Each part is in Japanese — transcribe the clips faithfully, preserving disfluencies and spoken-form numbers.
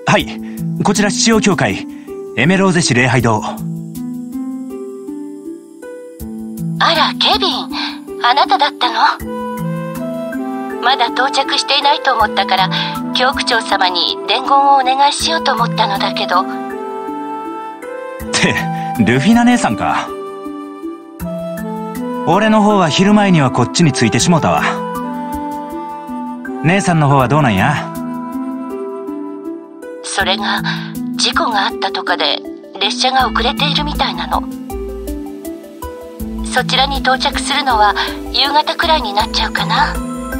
はい、こちら七曜教会エメローゼ市礼拝堂。 あら、ケビン、あなただったの？まだ到着していないと思ったから教区長様に伝言をお願いしようと思ったのだけど。 ってルフィナ姉さんか。俺の方は昼前にはこっちに着いてしもたわ。姉さんの方はどうなんや？ それが事故があったとかで列車が遅れているみたいなの。そちらに到着するのは夕方くらいになっちゃうかな。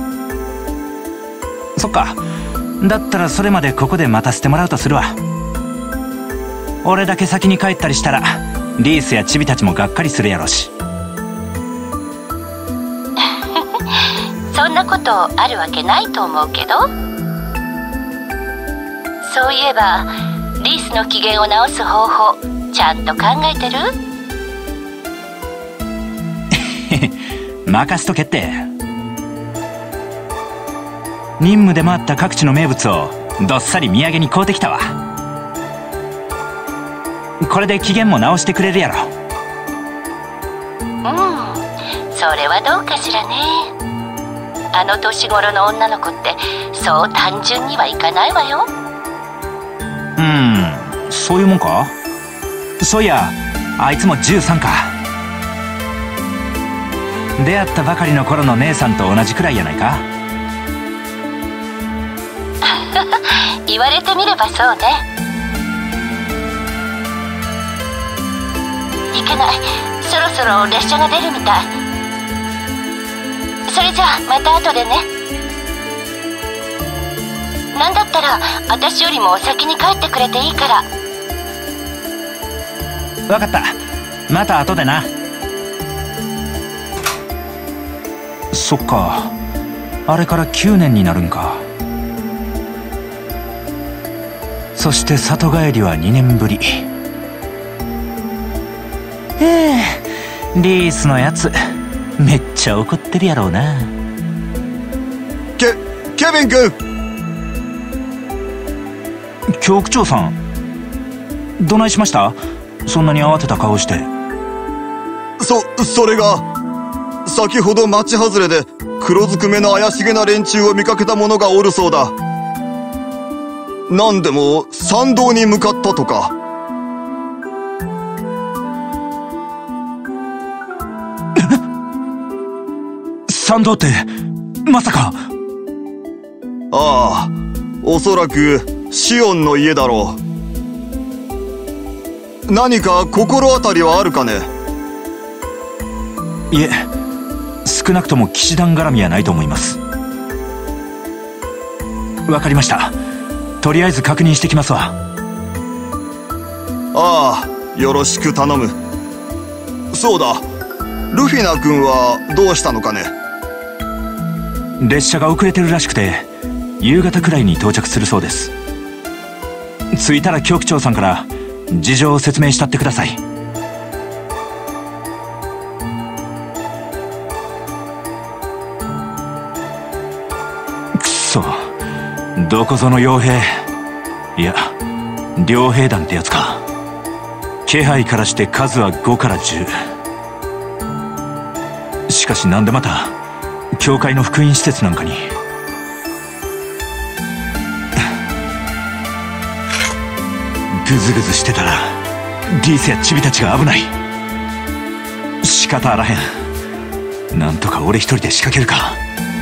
そっか、だったらそれまでここで待たせてもらうとするわ。俺だけ先に帰ったりしたらリースやチビたちもがっかりするやろし。 そんなことあるわけないと思うけど。そういえばリースの機嫌を直す方法ちゃんと考えてる？ 任せとけって。任務で回った各地の名物をどっさり土産に買うてきたわ。これで機嫌も直してくれるやろ。 うん、それはどうかしらね。あの年頃の女の子ってそう単純にはいかないわよ。 うん、そういうもんか。そういや、あいつもじゅうさんか。出会ったばかりの頃の姉さんと同じくらいやないか。 言われてみればそうね。いけない、そろそろ列車が出るみたい。それじゃあまた後でね。なんだったら私よりも先に帰ってくれていいから。 分かった、また後でな。そっか、あれからきゅうねんになるんか。そして里帰りはにねんぶり。ええ、リースのやつめっちゃ怒ってるやろうな。 ケケビン君。 教区長さん、どないしました？そんなに慌てた顔して。 そそれが先ほど町外れで黒ずくめの怪しげな連中を見かけた者がおるそうだ。何でも参道に向かったとか。 参道ってまさか。 ああ、おそらくシオンの家だろう。何か心当たりはあるかね？ いえ、少なくとも騎士団絡みはないと思います。わかりました、とりあえず確認してきますわ。 ああ、よろしく頼む。そうだ、ルフィナ君はどうしたのかね？ 列車が遅れてるらしくて夕方くらいに到着するそうです。着いたら教区長さんから事情を説明したってください。くそ、どこぞの傭兵、いや両兵団ってやつか。気配からして数はごからじゅう。しかしなんでまた教会の福音施設なんかに。グズグズしてたらリースやチビたちが危ない。仕方あらへん、なんとか俺一人で仕掛けるか。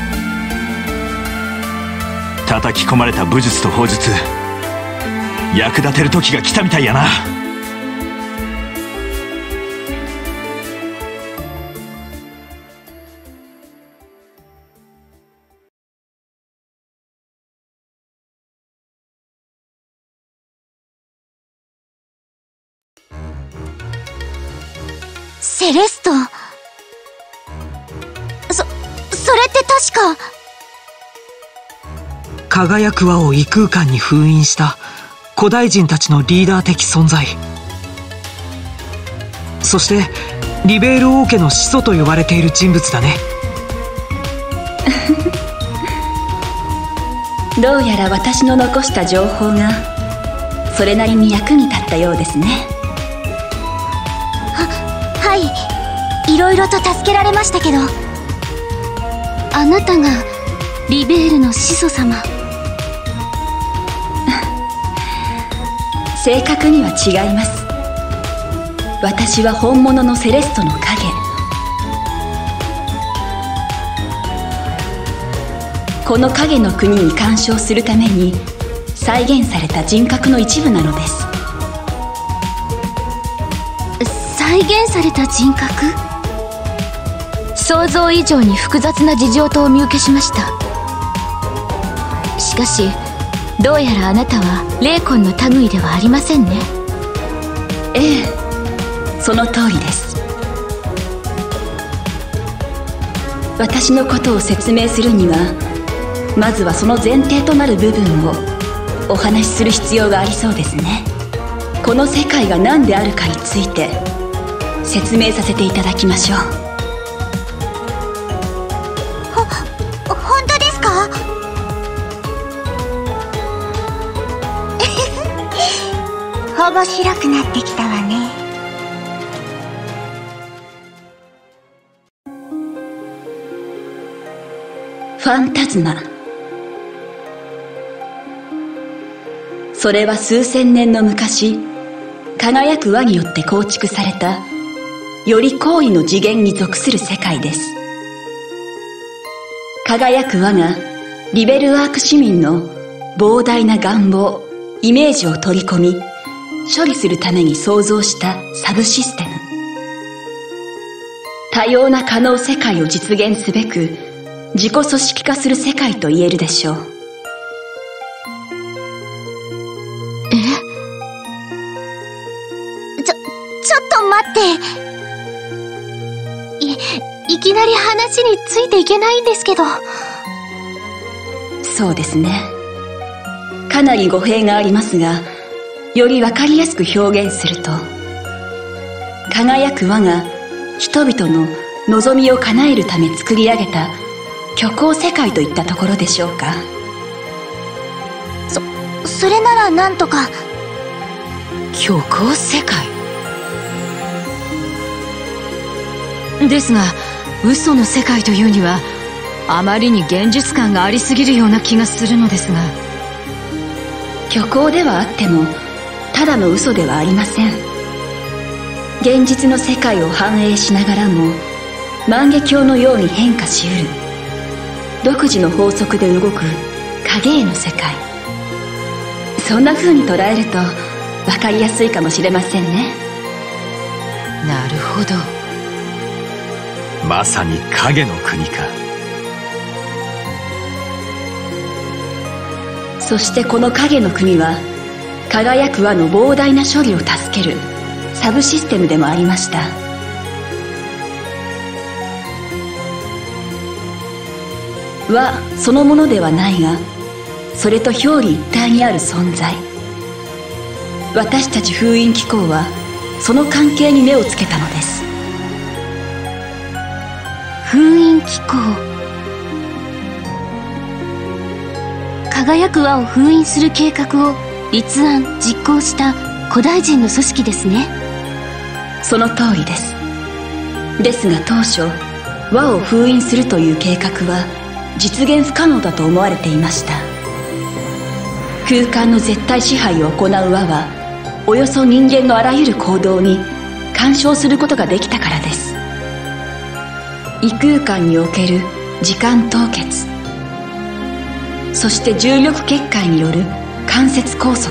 叩き込まれた武術と砲術、役立てる時が来たみたいやな。 セレスト、そ、それって確か。 輝く輪を異空間に封印した古代人たちのリーダー的存在。そしてリベール王家の始祖と呼ばれている人物だね。 どうやら私の残した情報がそれなりに役に立ったようですね。 は、はい。いろいろと助けられましたけど。あなたがリベールの始祖様。 正確には違います。私は本物のセレストの影。この影の国に干渉するために再現された人格の一部なのです。 再現された人格？想像以上に複雑な事情とお見受けしました。しかしどうやらあなたは霊魂の類ではありませんね。 ええ、その通りです。私のことを説明するには、まずはその前提となる部分をお話しする必要がありそうですね。この世界が何であるかについて説明させていただきましょう。 ほ、本当ですか？面白くなってきたわね。 ファンタズマ。それは数千年の昔、輝く輪によって構築されたより高位の次元に属する世界です。輝く輪がリベルアーク市民の膨大な願望、イメージを取り込み処理するために創造したサブシステム。多様な可能世界を実現すべく自己組織化する世界と言えるでしょう。 え？ちょ、ちょっと待って。い、いきなり話についていけないんですけど。 そうですね。かなり語弊がありますが、よりわかりやすく表現すると、輝く輪が人々の望みを叶えるため作り上げた虚構世界といったところでしょうか。 そ、それならなんとか。 虚構世界ですが、嘘の世界というにはあまりに現実感がありすぎるような気がするのですが。 虚構ではあってもただの嘘ではありません。現実の世界を反映しながらも万華鏡のように変化しうる独自の法則で動く影絵の世界。そんな風に捉えると分かりやすいかもしれませんね。 なるほど。 まさに影の国か。 そしてこの影の国は輝く輪の膨大な処理を助けるサブシステムでもありました。輪そのものではないが、それと表裏一体にある存在。私たち封印機構はその関係に目をつけたのです。 封印機構。輝く輪を封印する計画を立案実行した古代人の組織ですね。 その通りです。ですが当初輪を封印するという計画は実現不可能だと思われていました。空間の絶対支配を行う輪はおよそ人間のあらゆる行動に干渉することができたからです。異空間における時間凍結、そして重力結界による間接拘束。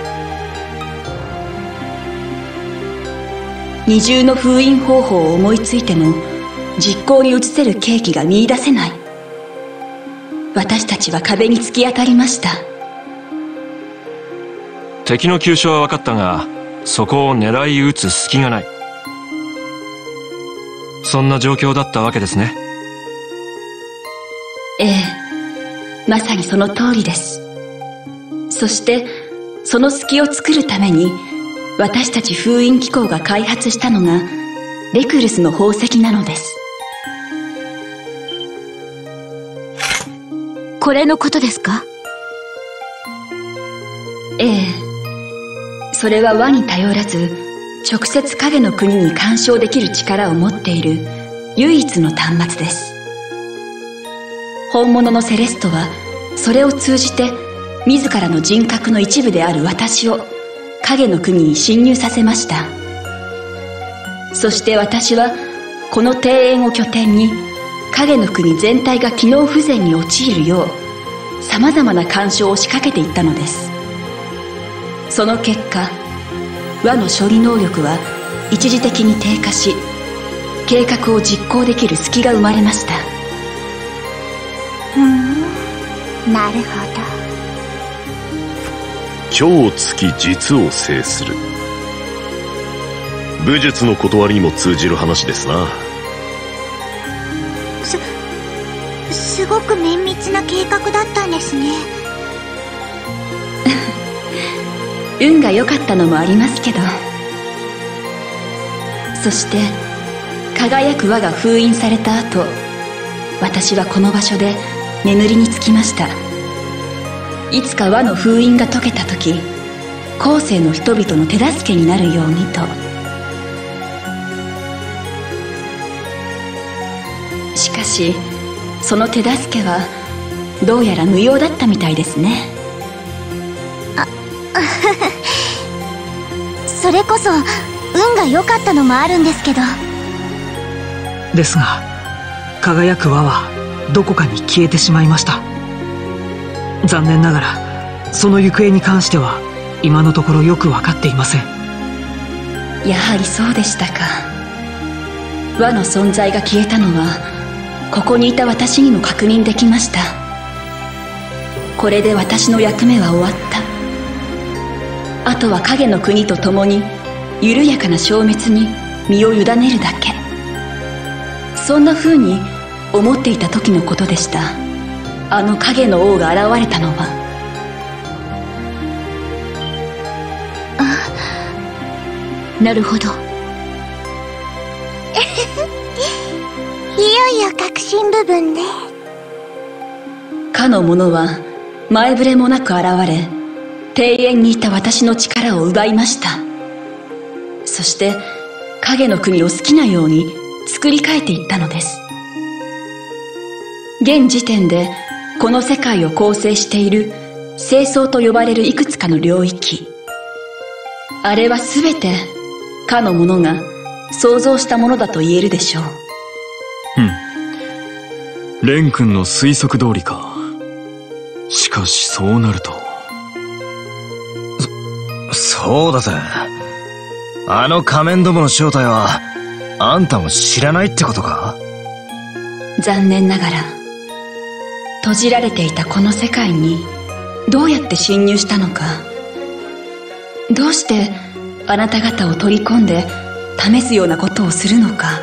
二重の封印方法を思いついても実行に移せる契機が見出せない。私たちは壁に突き当たりました。 敵の急所は分かったが、そこを狙い撃つ隙がない。そんな状況だったわけですね。 ええ、まさにその通りです。そしてその隙を作るために私たち封印機構が開発したのがレクルスの宝石なのです。 これのことですか？ ええ、 それは輪に頼らず直接影の国に干渉できる力を持っている唯一の端末です。本物のセレストはそれを通じて自らの人格の一部である私を影の国に侵入させました。そして私はこの庭園を拠点に影の国全体が機能不全に陥るよう様々な干渉を仕掛けていったのです。その結果、輪の処理能力は一時的に低下し、計画を実行できる隙が生まれました。 ふん、なるほど。 虚をつき実を制する。武術の断りにも通じる話ですな。 す、すごく綿密な計画だったんですね。 運が良かったのもありますけど。そして輝く輪が封印された後、私はこの場所で眠りにつきました。いつか輪の封印が解けた時、後世の人々の手助けになるようにと。しかしその手助けはどうやら無用だったみたいですね。 それこそ運が良かったのもあるんですけど。 ですが輝く輪はどこかに消えてしまいました。残念ながらその行方に関しては今のところよく分かっていません。 やはりそうでしたか。輪の存在が消えたのはここにいた私にも確認できました。これで私の役目は終わった。あとは影の国と共に緩やかな消滅に身を委ねるだけ。そんな風に思っていた時のことでした。あの影の王が現れたのは。 あ、なるほど。いよいよ核心部分ね。 かの者は前触れもなく現れ、庭園にいた私の力を奪いました。そして影の国を好きなように作り変えていったのです。現時点でこの世界を構成している聖層と呼ばれるいくつかの領域、あれは全てかの者が想像したものだと言えるでしょう。 うん。蓮くんの推測通りか。しかしそうなると。 そ、そうだぜ。あの仮面どもの正体はあんたも知らないってことか？ 残念ながら閉じられていたこの世界にどうやって侵入したのか、どうしてあなた方を取り込んで試すようなことをするのか、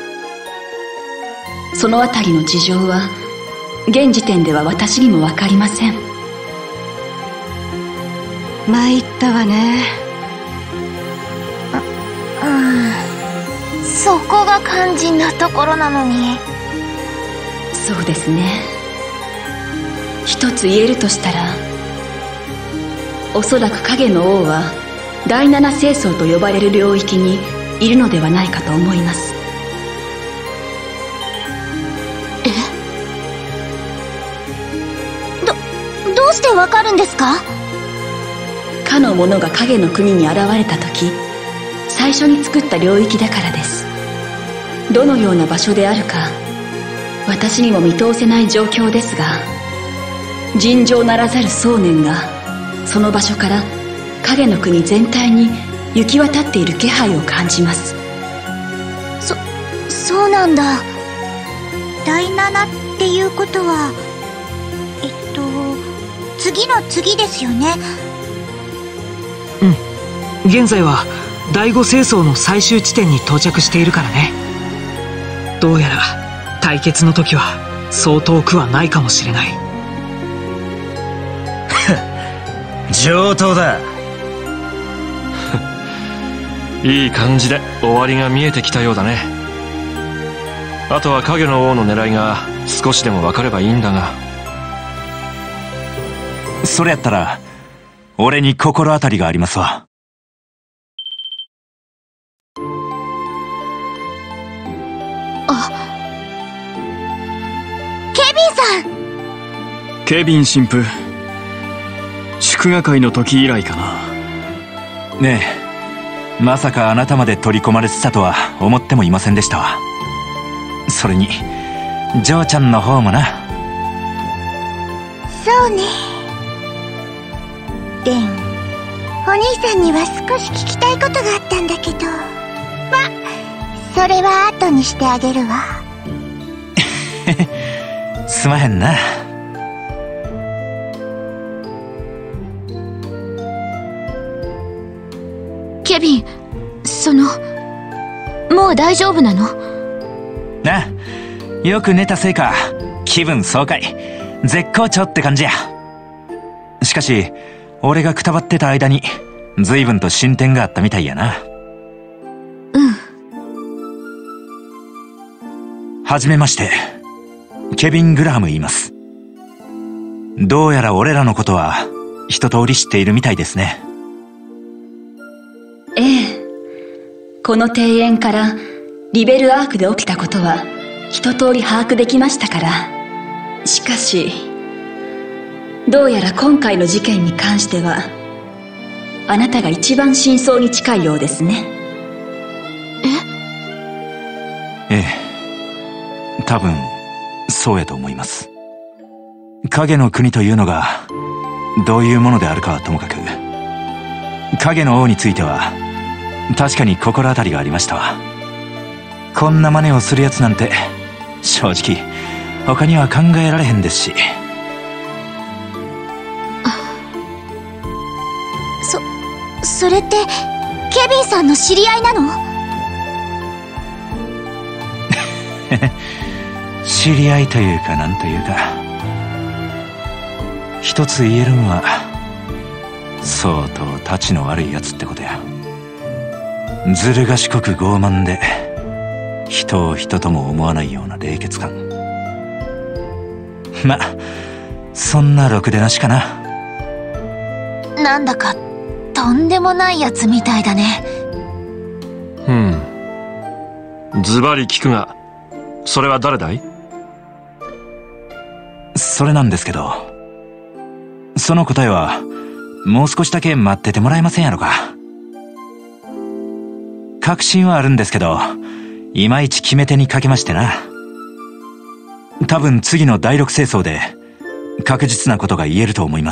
そのあたりの事情は現時点では私にも分かりません。 参ったわね。うん、そこが肝心なところなのに。 そうですね。一つ言えるとしたら、おそらく影の王は第七聖層と呼ばれる領域にいるのではないかと思います。 え？ど、どうしてわかるんですか？ かの者が影の国に現れた時、最初に作った領域だからです。どのような場所であるか私にも見通せない状況ですが、尋常ならざる想念がその場所から影の国全体に行き渡っている気配を感じます。 そ、そうなんだ。第七っていうことは、えっと次の次ですよね。 うん、現在は第五聖層の最終地点に到着しているからね。どうやら対決の時はそう遠くはないかもしれない。 上等だ。 いい感じで終わりが見えてきたようだね。あとは影の王の狙いが少しでも分かればいいんだが。それやったら俺に心当たりがありますわ。 ビンさん。 ケビン神父、祝賀会の時以来かな。 ねえ、まさかあなたまで取り込まれてたとは思ってもいませんでしたわ。それにジョーちゃんの方もな。 そうね。でん、お兄さんには少し聞きたいことがあったんだけど、ま、それは後にしてあげるわ。 すまへんな。 ケビン、その、もう大丈夫なの？ な、よく寝たせいか気分爽快、絶好調って感じや。しかし俺がくたばってた間に随分と進展があったみたいやな。 うん。 はじめまして、ケビン・グラハム言います。どうやら俺らのことは一通り知っているみたいですね。 ええ。この庭園からリベルアークで起きたことは一通り把握できましたから。しかしどうやら今回の事件に関してはあなたが一番真相に近いようですね。 えええ、多分そうやと思います。影の国というのがどういうものであるかはともかく、影の王については確かに心当たりがありましたわ。こんな真似をするやつなんて正直他には考えられへんですし。 そ、それってケビンさんの知り合いなの？ 知り合いというかなんというか、一つ言えるんは相当たちの悪いやつってことや。ずる賢く傲慢で人を人とも思わないような冷血感。ま、そんなろくでなしかな。 なんだかとんでもないやつみたいだね。 うん。ズバリ聞くが、それは誰だい？ それなんですけど、その答えはもう少しだけ待っててもらえませんやろか。確信はあるんですけど、いまいち決め手にかけましてな。多分次の第六清掃で確実なことが言えると思います。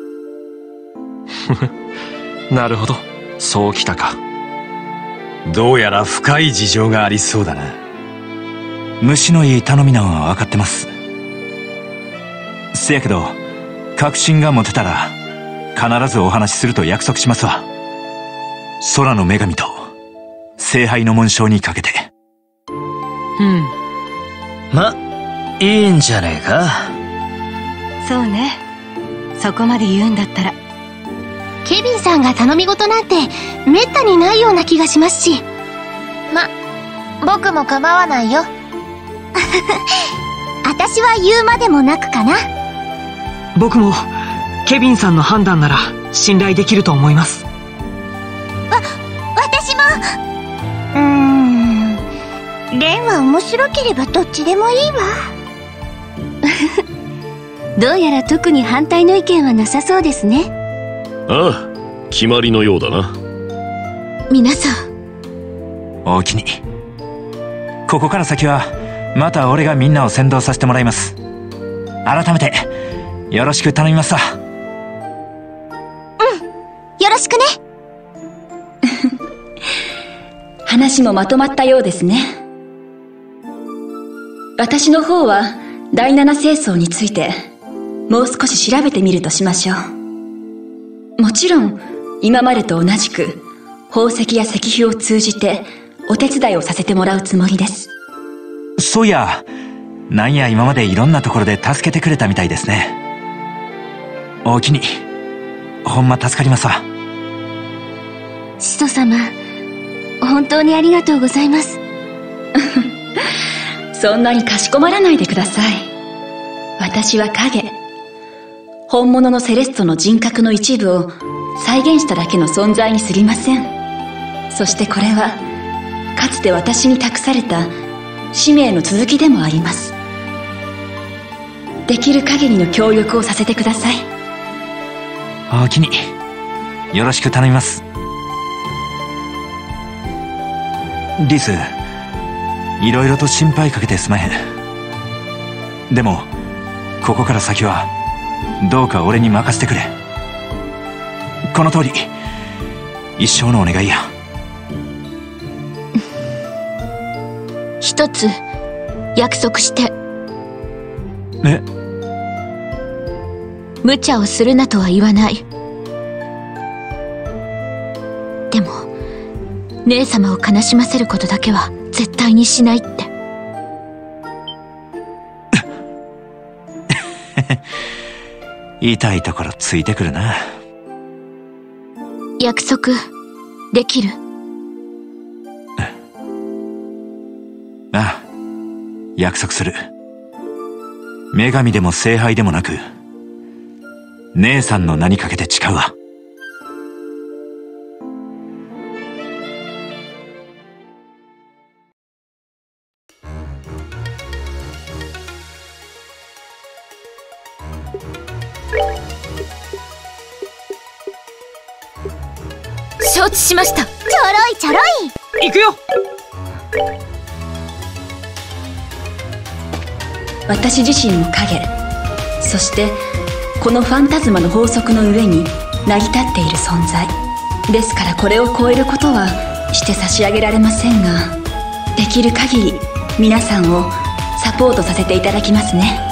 なるほど、そうきたか。 どうやら深い事情がありそうだな。虫のいい頼みなんは分かってます。せやけど確信が持てたら必ずお話しすると約束しますわ。空の女神と聖杯の紋章にかけて。 うん。ま、いいんじゃねえか。 そうね。そこまで言うんだったら。ケビンさんが頼み事なんてめったにないような気がしますし。 ま、僕も構わないよ。私は言うまでもなくかな。 僕もケビンさんの判断なら信頼できると思います。 わ、私も。うーん、レンは面白ければどっちでもいいわ。 どうやら特に反対の意見はなさそうですね。 ああ、決まりのようだな。 皆さん、 おおきに。ここから先はまた俺がみんなを先導させてもらいます。改めてよろしく頼みますわ。 うん、よろしくね。 話もまとまったようですね。私の方は第七清掃についてもう少し調べてみるとしましょう。もちろん今までと同じく宝石や石碑を通じてお手伝いをさせてもらうつもりです。 そういや、なんや今までいろんなところで助けてくれたみたいですね。おおきに。ほんま助かりますわ。 始祖様、本当にありがとうございます。 そんなにかしこまらないでください。私は影。本物のセレストの人格の一部を再現しただけの存在にすぎません。そしてこれはかつて私に託された使命の続きでもあります。 できる限りの協力をさせてください。 おおきによろしく頼みます。リス、いろいろと心配かけてすまへん。でもここから先はどうか俺に任せてくれ。この通り一生のお願いや。 一つ約束して。 え？ 無茶をするなとは言わない。でも姉様を悲しませることだけは絶対にしないって。 痛いところついてくるな。 約束できる？ ああ、約束する。女神でも聖杯でもなく姉さんの名にかけて誓うわ。 承知しました。ちょろいちょろい。 行くよ。 私自身の影、そしてこのファンタズマの法則の上に成り立っている存在ですから、これを超えることはして差し上げられませんが、できる限り皆さんをサポートさせていただきますね。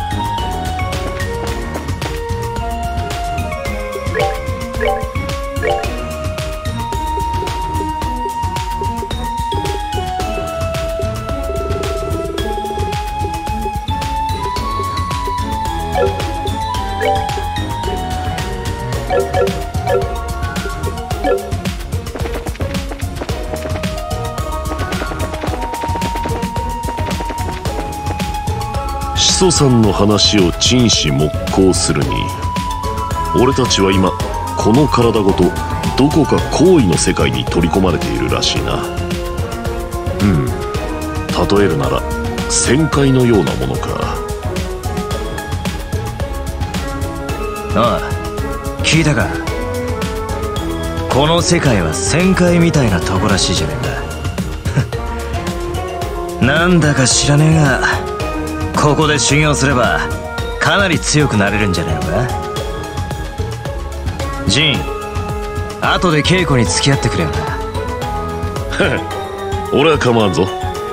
始祖さんの話を陳思木工するに、俺たちは今この体ごとどこか行為の世界に取り込まれているらしいな。うん、例えるなら旋回のようなものか。 ああ、聞いたか。この世界は旋回みたいなとこらしいじゃねえか。なんだか知らねえが、ここで修行すればかなり強くなれるんじゃねえのか。ジン、後で稽古に付き合ってくれよな。 俺は構わんぞ。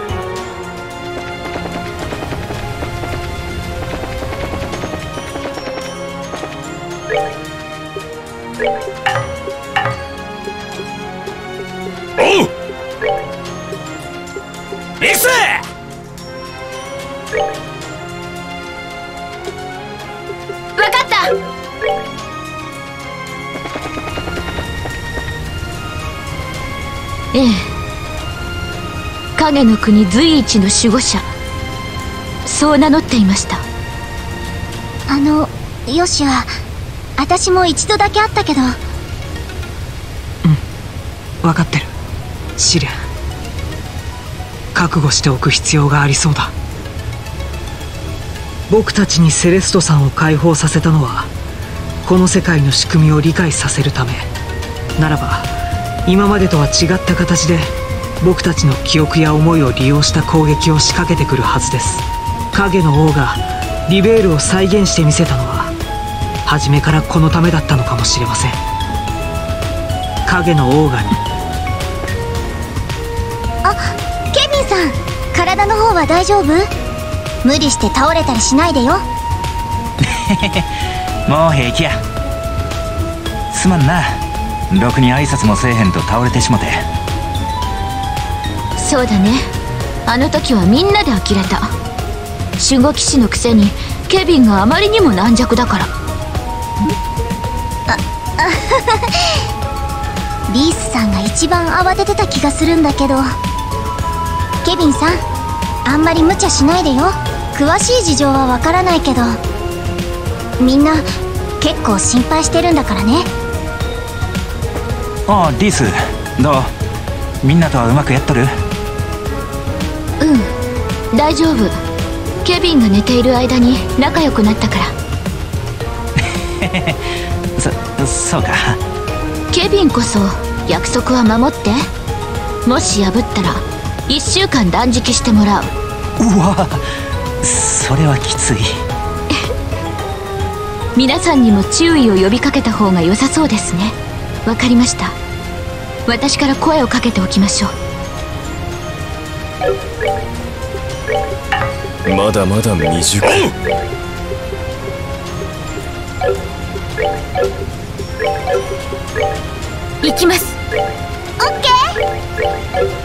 おう、リス！ わかった。ええ、影の国随一の守護者、そう名乗っていました。 あのヨシア、私も一度だけ会ったけど。 うん、分かってる。試練、覚悟しておく必要がありそうだ。僕たちにセレストさんを解放させたのはこの世界の仕組みを理解させるためならば、今までとは違った形で僕たちの記憶や思いを利用した攻撃を仕掛けてくるはずです。影の王がリベールを再現してみせたのは初めからこのためだったのかもしれません。影の王があ、ケビンさん、体の方は大丈夫？無理して倒れたりしないでよ。 もう平気や。すまんな、ろくに挨拶もせえへんと倒れてしもて。 そうだね、あの時はみんなで呆れた。守護騎士のくせにケビンがあまりにも軟弱だから。 ああリースさんが一番慌ててた気がするんだけど。ケビンさん、あんまり無茶しないでよ。詳しい事情はわからないけど、みんな結構心配してるんだからね。 ああ、リースどう？みんなとはうまくやっとる？ うん、大丈夫。 ケビンが寝ている間に仲良くなったから。 そそうか。 ケビンこそ約束は守って。もし破ったらいっしゅうかん断食してもらう。 うわ、それはきつい。 皆さんにも注意を呼びかけた方が良さそうですね。わかりました。私から声をかけておきましょう。まだまだ未熟。 行きます。 オッケー。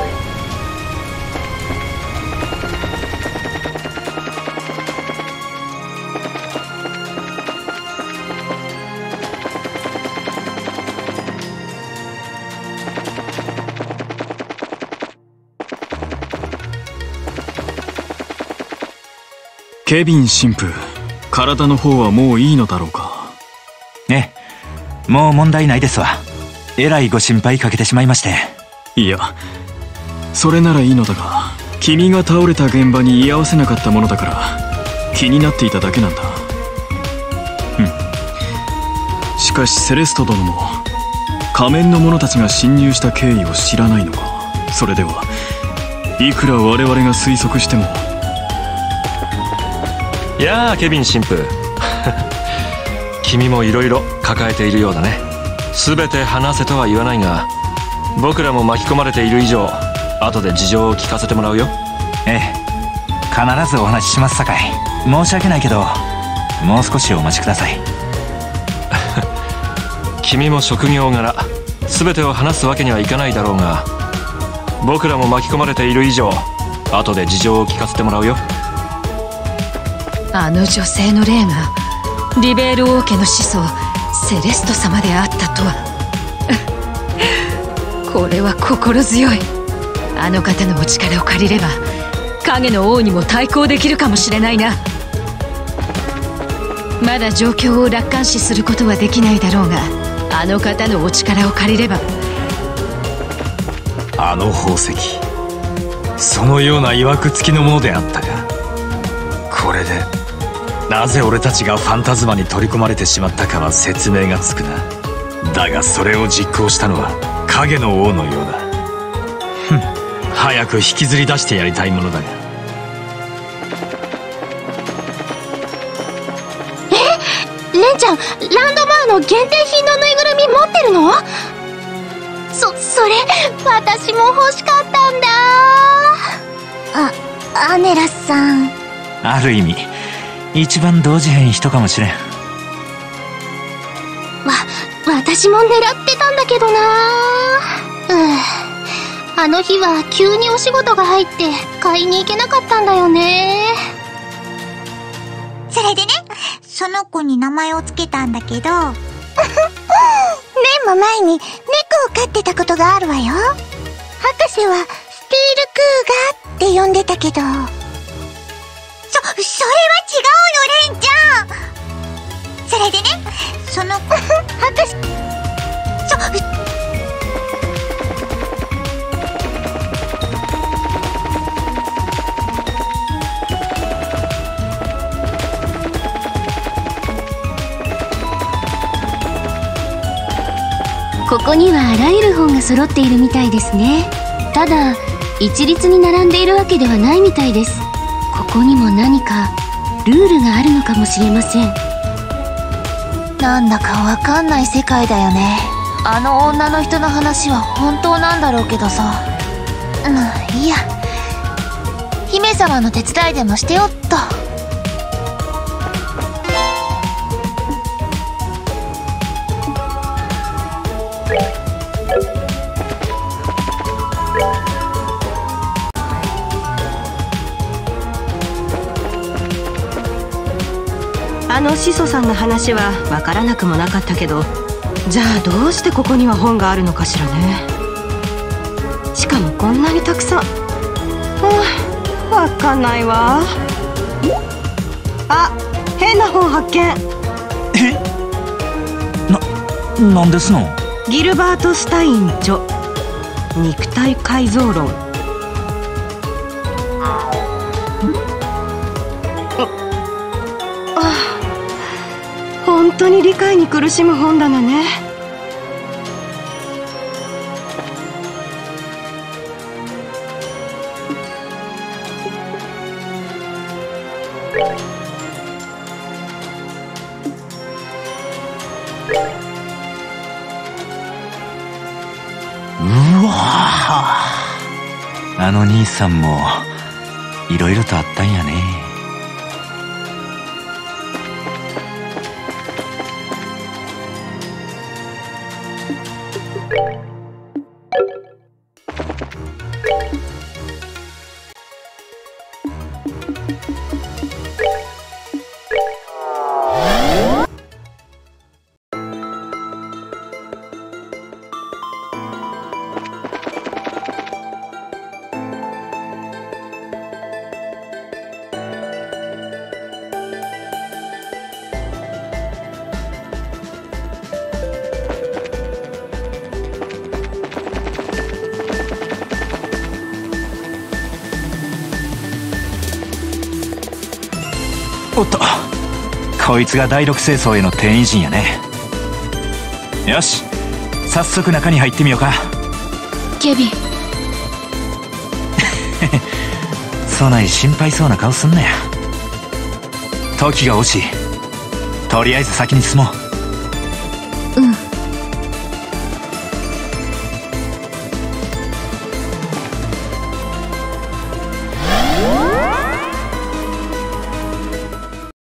ケビン神父、体の方はもういいのだろうか。 ええ、もう問題ないですわ。えらいご心配かけてしまいまして。 いや、それならいいのだが、君が倒れた現場に居合わせなかったものだから気になっていただけなんだ。うん。しかしセレスト殿も仮面の者たちが侵入した経緯を知らないのか。それではいくら我々が推測しても。 いやあ、ケビン神父君もいろいろ抱えているようだね。全て話せとは言わないが、僕らも巻き込まれている以上、後で事情を聞かせてもらうよ。 ええ、必ずお話ししますさかい。申し訳ないけどもう少しお待ちください。 君も職業柄全てを話すわけにはいかないだろうが、僕らも巻き込まれている以上、後で事情を聞かせてもらうよ。 あの女性の霊がリベール王家の始祖セレスト様であったとはこれは心強い。あの方のお力を借りれば影の王にも対抗できるかもしれないな。まだ状況を楽観視することはできないだろうが、あの方のお力を借りれば。 あの宝石、そのような曰く付きのものであったが、これでなぜ俺たちがファンタズマに取り込まれてしまったかは説明がつくな。だがそれを実行したのは影の王のようだ。ふん、早く引きずり出してやりたいものだが。 え、レンちゃん、ランドマーの限定品のぬいぐるみ持ってるの？そ、それ私も欲しかったんだ。あ、アネラスさん。 ある意味一番同時変人かもしれん。わ、 私も狙ってたんだけどな。うん、あの日は急にお仕事が入って買いに行けなかったんだよね。 それでね、その子に名前をつけたんだけどレンも前に猫を飼ってたことがあるわよ。博士はスティールクーガーって呼んでたけど、そ、それは違うよ、レンちゃん。それでね、その子、博士、そ、 ここにはあらゆる本が揃っているみたいですね。ただ一律に並んでいるわけではないみたいです。ここにも何かルールがあるのかもしれません。 なんだかわかんない世界だよね。あの女の人の話は本当なんだろうけどさ。うん、いいや、姫様の手伝いでもしてよっと。 あの始祖さんの話は分からなくもなかったけど、じゃあどうしてここには本があるのかしらね。しかもこんなにたくさん。はあ、分かんないわ。あ、変な本発見。 え、な、なんですの？ ギルバート・スタイン著肉体改造論。 当に理解に苦しむ本棚ね。 うわあの兄さんもいろいろとあったんやね。おっと、こいつが第六清掃への転移人やね。よし、早速中に入ってみようか。 ケビンそない心配そうな顔すんなや。時が惜しい。とりあえず先に進もう。 うん。